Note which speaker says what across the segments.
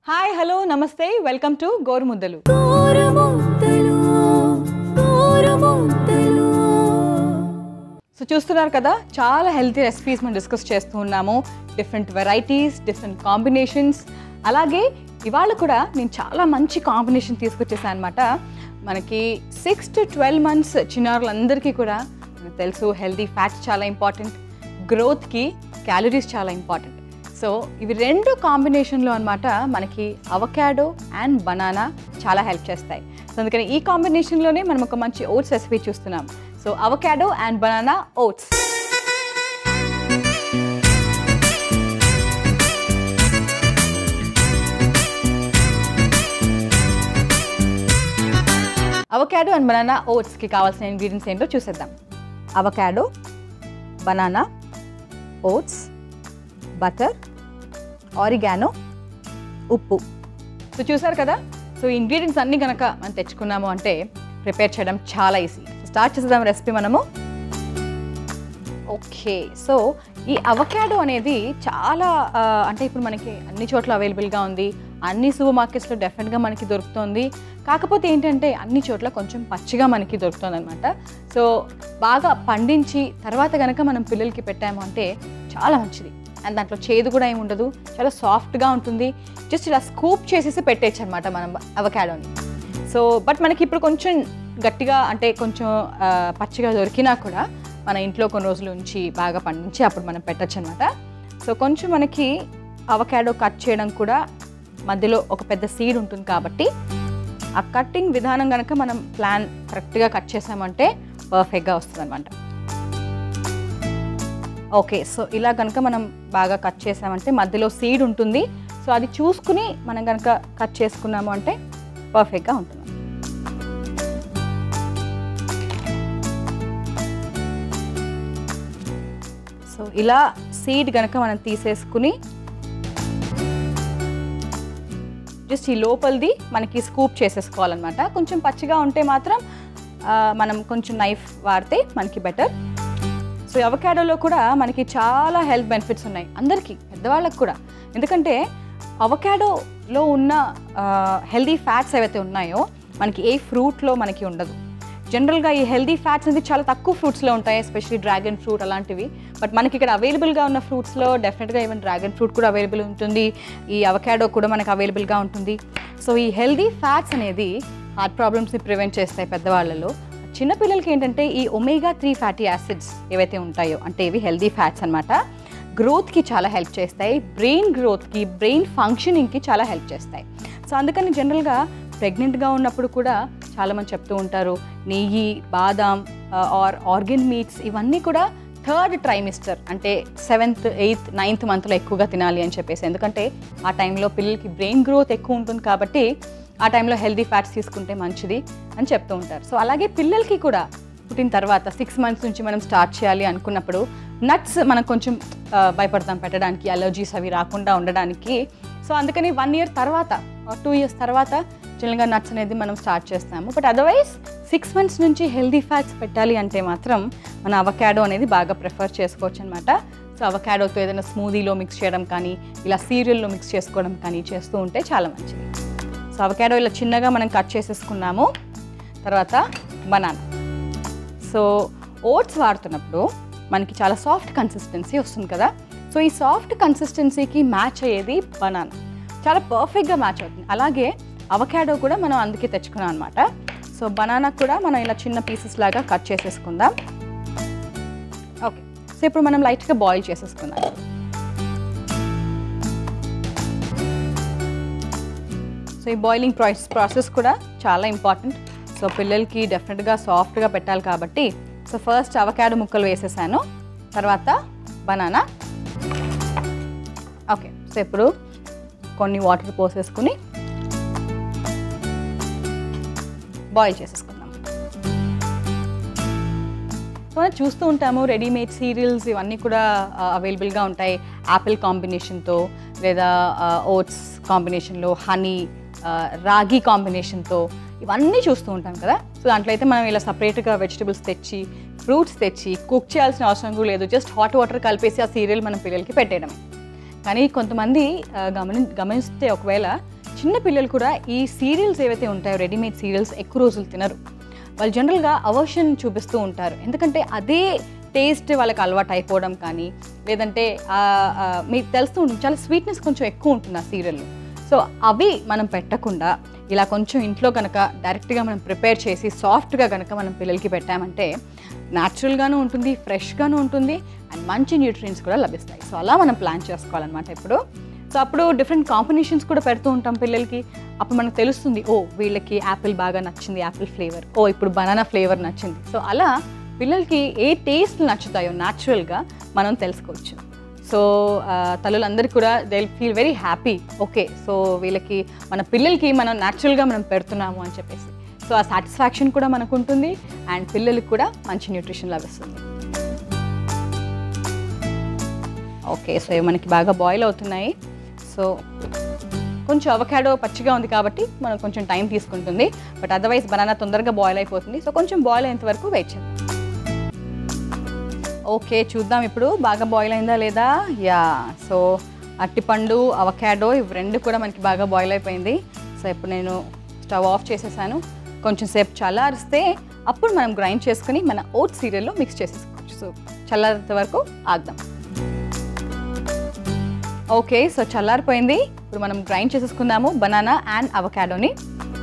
Speaker 1: Hi hello నమస్తే welcome to Gorumuddalu. So చూస్తున్నారు కదా, చాలా హెల్తీ రెసిపీస్ మనం డిస్కస్ చేస్తూ ఉన్నాము. Different varieties, different combinations. అలాగే ఇవాళ కూడా నేను చాలా మంచి కాంబినేషన్ తీసుకొచ్చేసాను అనమాట. మనకి 6 to 12 months చిన్నారులందరికీ కూడా మనకు తెలుసు హెల్తీ ఫ్యాట్స్ చాలా ఇంపార్టెంట్, గ్రోత్కి క్యాలరీస్ చాలా ఇంపార్టెంట్. సో ఇవి రెండు కాంబినేషన్లో అనమాట మనకి అవకాడో అండ్ బనానా చాలా హెల్ప్ చేస్తాయి. సో అందుకని ఈ కాంబినేషన్లోనే మనం ఒక మంచి ఓట్స్ రెసిపీ చూస్తున్నాం. So avocado and banana oats. Avocado and banana ఓట్స్కి కావాల్సిన ఇంగ్రీడియంట్స్ ఏంటో చూసేద్దాం. Avocado, banana, oats, butter, oregano, ఉప్పు. సో చూసారు కదా. సో ఇంగ్రీడియంట్స్ అన్నీ కనుక మనం తెచ్చుకున్నాము అంటే ప్రిపేర్ చేయడం చాలా ఈజీ. స్టార్ట్ చేద్దాం రెసిపీ మనము. ఓకే, సో ఈ అవకాడో అనేది చాలా అంటే ఇప్పుడు మనకి అన్ని చోట్ల అవైలబుల్గా ఉంది, అన్ని సూపర్ మార్కెట్స్లో డెఫినెట్గా మనకి దొరుకుతుంది. కాకపోతే ఏంటంటే అన్ని చోట్ల కొంచెం పచ్చిగా మనకి దొరుకుతుంది అనమాట. సో బాగా పండించి తర్వాత కనుక మనం పిల్లలకి పెట్టాము అంటే చాలా మంచిది. అండ్ దాంట్లో చేదు కూడా ఏమి ఉండదు, చాలా సాఫ్ట్గా ఉంటుంది. జస్ట్ ఇలా స్కూప్ చేసేసి పెట్టేయచ్చు అనమాట మనం అవకాడోని. సో బట్ మనకి ఇప్పుడు కొంచెం గట్టిగా అంటే కొంచెం పచ్చిగా దొరికినా కూడా మన ఇంట్లో కొన్ని రోజుల నుంచి బాగా పండించి అప్పుడు మనం పెట్టచ్చు అనమాట. సో కొంచెం మనకి అవకాడో కట్ చేయడం కూడా మధ్యలో ఒక పెద్ద సీడ్ ఉంటుంది కాబట్టి ఆ కట్టింగ్ విధానం కనుక మనం ప్లాన్ కరెక్ట్గా కట్ చేసామంటే పర్ఫెక్ట్గా వస్తుంది అనమాట. ఓకే, సో ఇలా కనుక మనం బాగా కట్ చేసామంటే మధ్యలో సీడ్ ఉంటుంది. సో అది చూసుకుని మనం కనుక కట్ చేసుకున్నాము అంటే పర్ఫెక్ట్గా ఉంటుంది. సో ఇలా సీడ్ కనుక మనం తీసేసుకుని జస్ట్ ఈ లోపలిది మనకి స్కూప్ చేసేసుకోవాలన్నమాట. కొంచెం పచ్చిగా ఉంటే మాత్రం మనం కొంచెం నైఫ్ వాడితే మనకి బెటర్. సో అవకాడోలో కూడా మనకి చాలా హెల్త్ బెనిఫిట్స్ ఉన్నాయి అందరికీ, పెద్దవాళ్ళకి కూడా. ఎందుకంటే అవకాడోలో ఉన్న హెల్దీ ఫ్యాట్స్ ఏవైతే ఉన్నాయో మనకి ఏ ఫ్రూట్లో మనకి ఉండదు. జనరల్గా ఈ హెల్దీ ఫ్యాట్స్ అనేది చాలా తక్కువ ఫ్రూట్స్లో ఉంటాయి, ఎస్పెషల్లీ డ్రాగన్ ఫ్రూట్ అలాంటివి. బట్ మనకి ఇక్కడ అవైలబుల్గా ఉన్న ఫ్రూట్స్లో డెఫినెట్గా ఈవెన్ డ్రాగన్ ఫ్రూట్ కూడా అవైలబుల్ ఉంటుంది, ఈ అవకాడో కూడా మనకు అవైలబుల్గా ఉంటుంది. సో ఈ హెల్దీ ఫ్యాట్స్ అనేది హార్ట్ ప్రాబ్లమ్స్ని ప్రివెంట్ చేస్తాయి పెద్దవాళ్ళలో. చిన్నపిల్లలకి ఏంటంటే ఈ ఒమేగా 3 ఫ్యాటీ యాసిడ్స్ ఏవైతే ఉంటాయో అంటే ఇవి హెల్దీ ఫ్యాట్స్ అనమాట, గ్రోత్కి చాలా హెల్ప్ చేస్తాయి, బ్రెయిన్ గ్రోత్కి, బ్రెయిన్ ఫంక్షనింగ్కి చాలా హెల్ప్ చేస్తాయి. సో అందుకని జనరల్గా ప్రెగ్నెంట్గా ఉన్నప్పుడు కూడా చాలామంది చెప్తూ ఉంటారు నెయ్యి, బాదాం ఆర్ ఆర్గన్ మీట్స్ ఇవన్నీ కూడా 3rd ట్రైమిస్టర్ అంటే 7th, 8th, 9th మంత్లో ఎక్కువగా తినాలి అని చెప్పేసి. ఎందుకంటే ఆ టైంలో పిల్లలకి బ్రెయిన్ గ్రోత్ ఎక్కువ ఉంటుంది కాబట్టి ఆ టైంలో హెల్దీ ఫ్యాట్స్ తీసుకుంటే మంచిది అని చెప్తూ ఉంటారు. సో అలాగే పిల్లలకి కూడా పుట్టిన తర్వాత 6 months నుంచి మనం స్టార్ట్ చేయాలి అనుకున్నప్పుడు నట్స్ మనం కొంచెం భయపడతాం పెట్టడానికి, అలర్జీస్ అవి రాకుండా ఉండడానికి. సో అందుకని 1 year తర్వాత 2 years తర్వాత జనరల్గా నట్స్ అనేది మనం స్టార్ట్ చేస్తాము. బట్ అదర్వైజ్ 6 months నుంచి హెల్దీ ఫ్యాట్స్ పెట్టాలి అంటే మాత్రం మన అవకాడో అనేది బాగా ప్రిఫర్ చేసుకోవచ్చు అనమాట. సో అవకాడోతో ఏదైనా స్మూదీలో మిక్స్ చేయడం కానీ, ఇలా సీరియల్లో మిక్స్ చేసుకోవడం కానీ చేస్తూ ఉంటే చాలా మంచిది. సో అవకాడో ఇలా చిన్నగా మనం కట్ చేసేసుకున్నాము. తర్వాత బనానా. సో ఓట్స్ వాడుతున్నప్పుడు మనకి చాలా సాఫ్ట్ కన్సిస్టెన్సీ వస్తుంది కదా. సో ఈ సాఫ్ట్ కన్సిస్టెన్సీకి మ్యాచ్ అయ్యేది బనానా, చాలా పర్ఫెక్ట్గా మ్యాచ్ అవుతుంది. అలాగే అవకాడో కూడా మనం అందుకే తెచ్చుకున్నాం అనమాట. సో బనానా కూడా మనం ఇలా చిన్న పీసెస్ లాగా కట్ చేసేసుకుందాం. ఓకే, సో ఇప్పుడు మనం లైట్గా బాయిల్ చేసేసుకుందాం. సో ఈ బాయిలింగ్ ప్రాసెస్ కూడా చాలా ఇంపార్టెంట్. సో పిల్లలకి డెఫినెట్గా సాఫ్ట్గా పెట్టాలి కాబట్టి సో ఫస్ట్ అవకాడో ముక్కలు వేసేసాను, తర్వాత బనానా. ఓకే, సో ఇప్పుడు కొన్ని వాటర్ పోసేసుకుని బాయిల్ చేసేసుకుందాం. సో మనం చూస్తూ ఉంటాము రెడీమేడ్ సీరియల్స్ ఇవన్నీ కూడా అవైలబుల్గా ఉంటాయి, యాపిల్ కాంబినేషన్తో లేదా ఓట్స్ కాంబినేషన్లో, హనీ, రాగి కాంబినేషన్తో ఇవన్నీ చూస్తూ ఉంటాం కదా. సో దాంట్లో అయితే మనం ఇలా సపరేట్గా వెజిటబుల్స్ తెచ్చి, ఫ్రూట్స్ తెచ్చి కుక్ చేయాల్సిన అవసరం కూడా లేదు, జస్ట్ హాట్ వాటర్ కలిపేసి ఆ సీరియల్ మనం పిల్లలకి పెట్టేయడమే. కానీ కొంతమంది గమనిస్తే ఒకవేళ చిన్న పిల్లలు కూడా ఈ సీరియల్స్ ఏవైతే ఉంటాయో రెడీమేడ్ సీరియల్స్ ఎక్కువ రోజులు తినరు. వాళ్ళు జనరల్గా అవర్షన్ చూపిస్తూ ఉంటారు. ఎందుకంటే అదే టేస్ట్ వాళ్ళకి అలవాటు అయిపోవడం కానీ, లేదంటే మీకు తెలుస్తూ ఉంటుంది చాలా స్వీట్నెస్ కొంచెం ఎక్కువ ఉంటుంది ఆ సీరియల్లో. సో అవి మనం పెట్టకుండా ఇలా కొంచెం ఇంట్లో కనుక డైరెక్ట్గా మనం ప్రిపేర్ చేసి సాఫ్ట్గా కనుక మనం పిల్లలకి పెట్టామంటే న్యాచురల్గాను ఉంటుంది, ఫ్రెష్గాను ఉంటుంది, అండ్ మంచి న్యూట్రియన్స్ కూడా లభిస్తాయి. సో అలా మనం ప్లాన్ చేసుకోవాలన్నమాట ఇప్పుడు. సో అప్పుడు డిఫరెంట్ కాంబినేషన్స్ కూడా పెడుతూ ఉంటాం పిల్లలకి. అప్పుడు మనకు తెలుస్తుంది, ఓ వీళ్ళకి యాపిల్ బాగా నచ్చింది, యాపిల్ ఫ్లేవర్, ఓ ఇప్పుడు బనానా ఫ్లేవర్ నచ్చింది. సో అలా పిల్లలకి ఏ టేస్ట్ నచ్చుతాయో న్యాచురల్గా మనం తెలుసుకోవచ్చు. సో తల్లులందరికీ కూడా they feel very happy. Okay, so వీళ్ళకి మన పిల్లలకి మనం న్యాచురల్గా మనం పెడుతున్నాము అని చెప్పేసి. సో ఆ సాటిస్ఫాక్షన్ కూడా మనకు ఉంటుంది, అండ్ పిల్లలకి కూడా మంచి న్యూట్రిషన్ లభిస్తుంది. ఓకే, సో ఇవి మనకి బాగా బాయిల్ అవుతున్నాయి. సో కొంచెం అవకాడో పచ్చిగా ఉంది కాబట్టి మనం కొంచెం టైం తీసుకుంటుంది, బట్ అదర్వైజ్ బనానా తొందరగా బాయిల్ అయిపోతుంది. సో కొంచెం బాయిల్ అయ్యేంత వరకు వెయిట్ చేద్దాం. ఓకే, చూద్దాం ఇప్పుడు బాగా బాయిల్ అయిందా లేదా. యా, సో అరటిపండు, అవకాడో ఇవి రెండు కూడా మనకి బాగా బాయిల్ అయిపోయింది. సో ఇప్పుడు నేను స్టవ్ ఆఫ్ చేసేసాను. కొంచెం సేపు చల్లారిస్తే అప్పుడు మనం గ్రైండ్ చేసుకుని మన ఓట్ సీరియల్లో మిక్స్ చేసేసుకోవచ్చు. సో చల్లారేంత వరకు ఆద్దాం. ఓకే, సో చల్లారిపోయింది. ఇప్పుడు మనం గ్రైండ్ చేసేసుకుందాము బనానా అండ్ అవకాడోని.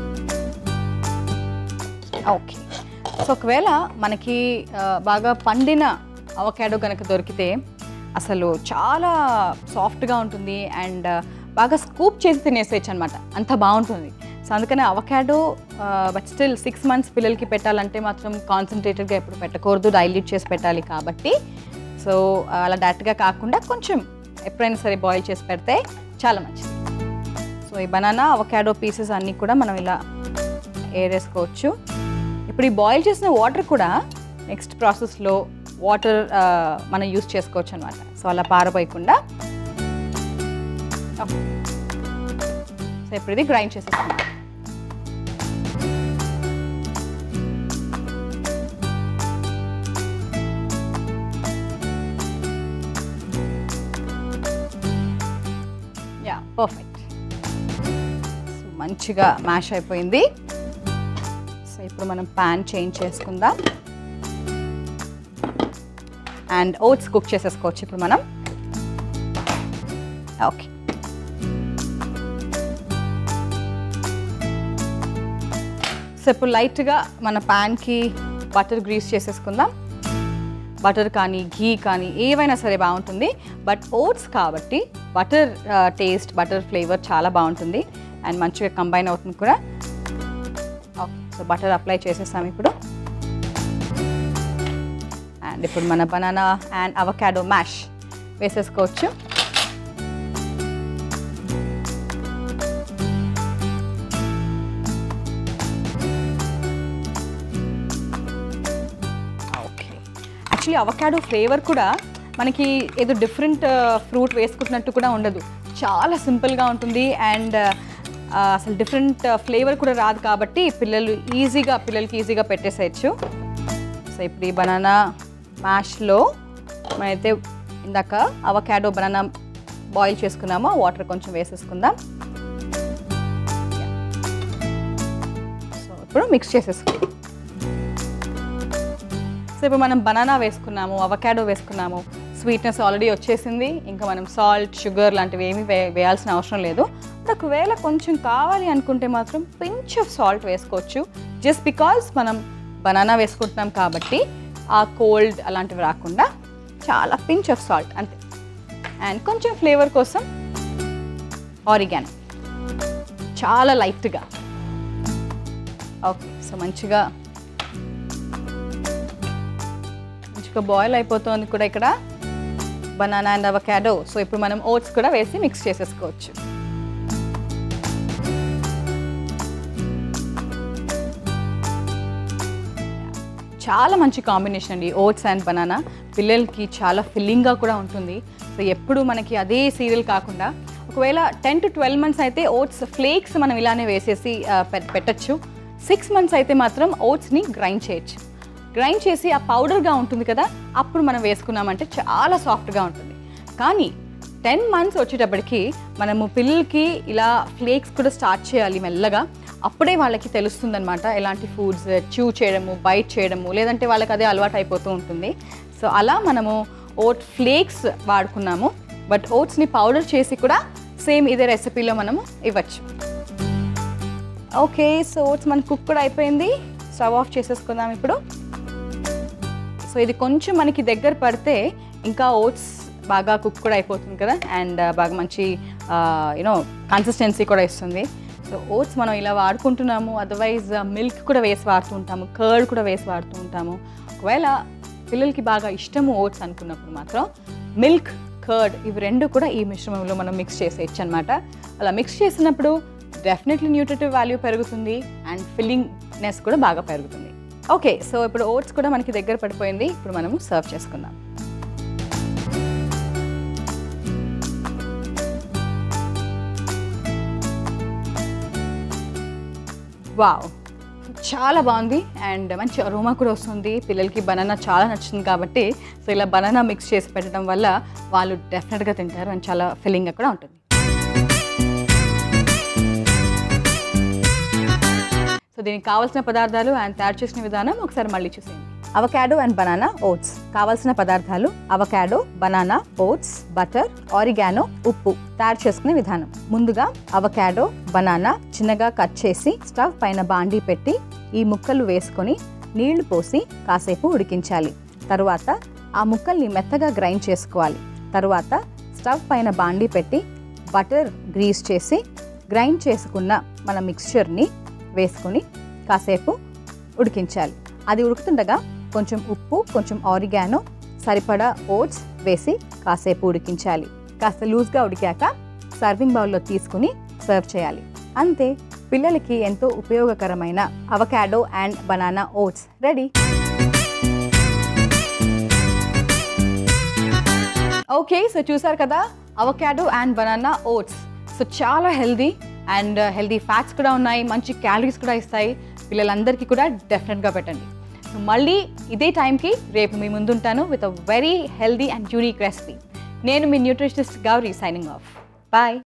Speaker 1: ఓకే, సో ఒకవేళ మనకి బాగా పండిన అవకాడో కనుక దొరికితే అసలు చాలా సాఫ్ట్గా ఉంటుంది, అండ్ బాగా స్కూప్ చేసి తినేసేయచ్చు అనమాట, అంత బాగుంటుంది. సో అందుకనే అవకాడో బట్ స్టిల్ 6 months పిల్లలకి పెట్టాలంటే మాత్రం కాన్సన్ట్రేటెడ్గా ఎప్పుడు పెట్టకూడదు, డైల్యూట్ చేసి పెట్టాలి కాబట్టి. సో అలా డైరెక్ట్గా కాకుండా కొంచెం ఎప్పుడైనా సరే బాయిల్ చేసి పెడితే చాలా మంచిది. సో ఈ బనానా అవకాడో పీసెస్ అన్నీ కూడా మనం ఇలా ఏరేసుకోవచ్చు. ఇప్పుడు ఈ బాయిల్ చేసిన వాటర్ కూడా నెక్స్ట్ ప్రాసెస్లో వాటర్ మనం యూస్ చేసుకోవచ్చు అనమాట. సో అలా పారపోయకుండా. సో ఇప్పుడు ఇది గ్రైండ్ చేసేసుకుందాం. Yeah, perfect. సో మంచిగా మ్యాష్ అయిపోయింది. సో ఇప్పుడు మనం ప్యాన్ చేంజ్ చేసుకుందాం, అండ్ ఓట్స్ కుక్ చేసేసుకోవచ్చు ఇప్పుడు మనం. ఓకే, సో ఇప్పుడు లైట్గా మన ప్యాన్కి బటర్ గ్రీస్ చేసేసుకుందాం. బటర్ కానీ ఘీ కానీ ఏవైనా సరే బాగుంటుంది, బట్ ఓట్స్ కాబట్టి బటర్ టేస్ట్, బటర్ ఫ్లేవర్ చాలా బాగుంటుంది, అండ్ మంచిగా కంబైన్ అవుతుంది కూడా. ఓకే, సో బటర్ అప్లై చేసేసాం ఇప్పుడు. అండ్ ఇప్పుడు మన బనానా అండ్ అవకాడో మ్యాష్ వేసేసుకోవచ్చు. ఓకే, యాక్చువల్లీ అవకాడో ఫ్లేవర్ కూడా మనకి ఏదో డిఫరెంట్ ఫ్రూట్ వేసుకుంటున్నట్టు కూడా ఉండదు, చాలా సింపుల్గా ఉంటుంది, అండ్ అసలు డిఫరెంట్ ఫ్లేవర్ కూడా రాదు కాబట్టి పిల్లలకి ఈజీగా పెట్టేసేయచ్చు. సో ఇప్పుడు ఈ బనానా మ్యాష్లో మనమైతే ఇందాక అవకాడో బనానా బాయిల్ చేసుకున్నామో వాటర్ కొంచెం వేసేసుకుందాం. సో ఇప్పుడు మిక్స్ చేసేసుకుందాం. సో ఇప్పుడు మనం బనానా వేసుకున్నాము, అవకాడో వేసుకున్నాము, స్వీట్నెస్ ఆల్రెడీ వచ్చేసింది. ఇంకా మనం సాల్ట్, షుగర్ లాంటివి ఏమీ వేయాల్సిన అవసరం లేదు. ఒకవేళ కొంచెం కావాలి అనుకుంటే మాత్రం పించ్ ఆఫ్ సాల్ట్ వేసుకోవచ్చు, జస్ట్ బికాజ్ మనం బనానా వేసుకుంటున్నాం కాబట్టి ఆ కోల్డ్ అలాంటివి రాకుండా చాలా పించ్ ఆఫ్ సాల్ట్ అంతే. అండ్ కొంచెం ఫ్లేవర్ కోసం ఆరిగానో చాలా లైట్గా. ఓకే, సో మంచిగా బాయిల్ అయిపోతుంది కూడా ఇక్కడ బనానా అండ్ అవకాడో. సో ఇప్పుడు మనం ఓట్స్ కూడా వేసి మిక్స్ చేసేసుకోవచ్చు. చాలా మంచి కాంబినేషన్ అండి ఓట్స్ అండ్ బనానా. పిల్లలకి చాలా ఫిల్లింగ్గా కూడా ఉంటుంది. సో ఎప్పుడు మనకి అదే సీరియల్ కాకుండా ఒకవేళ 10 to 12 months అయితే ఓట్స్ ఫ్లేక్స్ మనం ఇలానే వేసేసి పెట్టచ్చు. 6 months అయితే మాత్రం ఓట్స్ని గ్రైండ్ చేయొచ్చు. గ్రైండ్ చేసి ఆ పౌడర్గా ఉంటుంది కదా, అప్పుడు మనం వేసుకున్నామంటే చాలా సాఫ్ట్గా ఉంటుంది. కానీ 10 months వచ్చేటప్పటికి మనము పిల్లలకి ఇలా ఫ్లేక్స్ కూడా స్టార్ట్ చేయాలి మెల్లగా. అప్పుడే వాళ్ళకి తెలుస్తుందన్నమాట ఎలాంటి ఫుడ్స్ చూ చేయడము, బైట్ చేయడము, లేదంటే వాళ్ళకి అదే అలవాటు అయిపోతూ ఉంటుంది. సో అలా మనము ఓట్ ఫ్లేక్స్ వాడుకున్నాము. బట్ ఓట్స్ని పౌడర్ చేసి కూడా సేమ్ ఇదే రెసిపీలో మనము ఇవ్వచ్చు. ఓకే, సో ఓట్స్ మనకు కుక్ కూడా అయిపోయింది. స్టవ్ ఆఫ్ చేసేసుకుందాం ఇప్పుడు. సో ఇది కొంచెం మనకి దగ్గర పడితే ఇంకా ఓట్స్ బాగా కుక్ కూడా అయిపోతుంది కదా, అండ్ బాగా మంచి కన్సిస్టెన్సీ కూడా ఇస్తుంది. సో ఓట్స్ మనం ఇలా వాడుకుంటున్నాము. అదర్వైజ్ మిల్క్ కూడా వేసి వాడుతూ ఉంటాము, కర్డ్ కూడా వేసి వాడుతూ ఉంటాము. ఒకవేళ పిల్లలకి బాగా ఇష్టము ఓట్స్ అనుకున్నప్పుడు మాత్రం మిల్క్, కర్డ్ ఇవి రెండు కూడా ఈ మిశ్రమంలో మనం మిక్స్ చేసేయచ్చు అనమాట. అలా మిక్స్ చేసినప్పుడు డెఫినెట్లీ న్యూట్రిటివ్ వాల్యూ పెరుగుతుంది అండ్ ఫిల్లింగ్నెస్ కూడా బాగా పెరుగుతుంది. ఓకే, సో ఇప్పుడు ఓట్స్ కూడా మనకి దగ్గర పడిపోయింది. ఇప్పుడు మనము సర్వ్ చేసుకుందాం. వావ్, చాలా బాగుంది అండ్ మంచి అరోమా కూడా వస్తుంది. పిల్లలకి బనానా చాలా నచ్చింది కాబట్టి సో ఇలా బనానా మిక్స్ చేసి పెట్టడం వల్ల వాళ్ళు డెఫినెట్గా తింటారు అండ్ చాలా ఫిల్లింగ్గా కూడా ఉంటుంది. సో దీనికి కావాల్సిన పదార్థాలు అండ్ తయారు చేసిన విధానం ఒకసారి మళ్ళీ చూసేయండి. Avocado and banana oats. కావాల్సిన పదార్థాలు avocado, banana, oats, butter, oregano, ఉప్పు. తయారు చేసుకునే విధానం: ముందుగా అవకాడో, బనానా చిన్నగా కట్ చేసి స్టవ్ పైన బాండీ పెట్టి ఈ ముక్కలు వేసుకొని నీళ్లు పోసి కాసేపు ఉడికించాలి. తరువాత ఆ ముక్కల్ని మెత్తగా గ్రైండ్ చేసుకోవాలి. తరువాత స్టవ్ పైన బాండీ పెట్టి బటర్ గ్రీస్ చేసి గ్రైండ్ చేసుకున్న మన మిక్స్చర్ని వేసుకొని కాసేపు ఉడికించాలి. అది ఉడుకుతుండగా కొంచెం ఉప్పు, కొంచెం ఆరిగానో, సరిపడా ఓట్స్ వేసి కాసేపు ఉడికించాలి. కాస్త లూజ్గా ఉడికాక సర్వింగ్ బౌల్లో తీసుకుని సర్వ్ చేయాలి. అంతే, పిల్లలకి ఎంతో ఉపయోగకరమైన avocado and banana oats ready. Okay, so చూసారు కదా avocado and banana oats. So చాలా హెల్దీ అండ్ హెల్దీ ఫ్యాట్స్ కూడా ఉన్నాయి, మంచి క్యాలరీస్ కూడా ఇస్తాయి. పిల్లలందరికీ కూడా డెఫినెట్గా పెట్టండి. సో మళ్ళీ ఇదే టైంకి రేపు మీ ముందుంటాను with a very healthy and unique recipe. నేను మీ nutritionist Gauri, signing off. Bye.